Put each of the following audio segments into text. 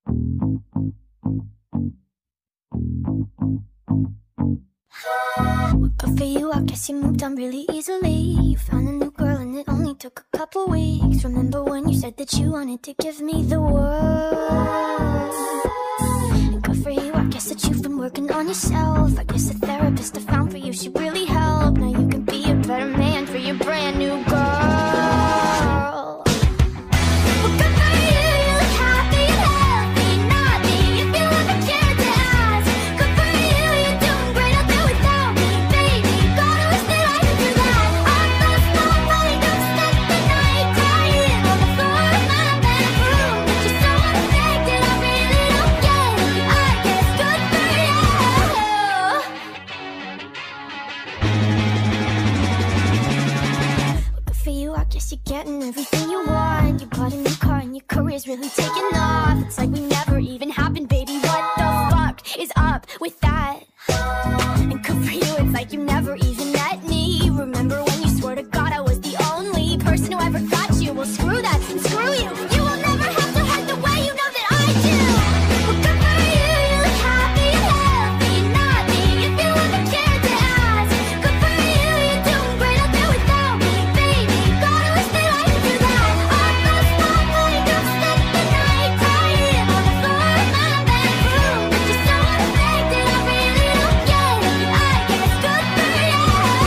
Well, good for you, I guess you moved on really easily. You found a new girl and it only took a couple weeks. Remember when you said that you wanted to give me the world? And good for you, I guess that you've been working on yourself. I guess the therapist I found for you should really help. Now you can be a better man for your brand new girl. Well, good for you, you look happy and healthy. Not me, if you ever cared to ask. Good for you, you're doing great out there without me, baby. God, I wish that I could do that. I lost my mind, I've spent the night crying on the floor of my bedroom. But you're so unaffected, I really don't get it. I guess good for you. Well, good for you, I guess you're getting everything you want. You bought a new car and your career's really taking off. It's like we never even happened, baby. What the fuck is up with that? And good for you, it's like you never even met me. Remember when you swore to God I was the only person who ever got you? Well, screw that and screw you. You will never have to hurt the way you know that I do. Well, good for you, you look happy and healthy. Not me, if you ever cared to ask. Good for you, you're doing great out there without me, baby. God, I wish that I could do that. I lost my mind, I've spent the night crying on the floor of my bedroom. But you're so unaffected, I really don't get it. I guess good for you.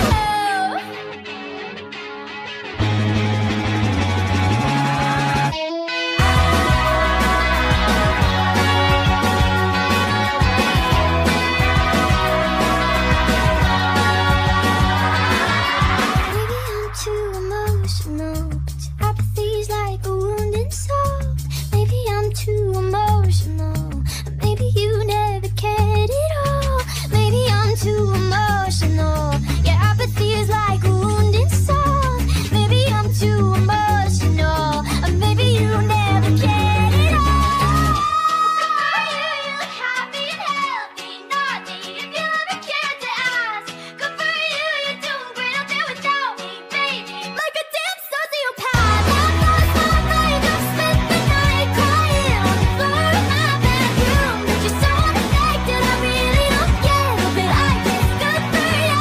Maybe I'm too emotional, but your apathy's like a wounded soul. Maybe I'm too emotional, maybe you never cared at all. Maybe I'm too emotional, your apathy is like a wounded soul. Maybe I'm too emotional, maybe you never cared at all. Good for you, you look happy and healthy. Not me, if you ever cared to ask. Good for you, you're doing great out there without me, baby. Like a damn sociopath. I've lost my mind, I've spent the night crying on the floor of my bedroom. But you're so unaffected, I really don't get it. But I guess good for you.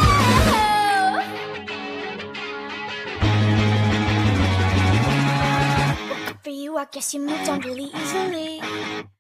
Good for you, I guess you moved on really easily.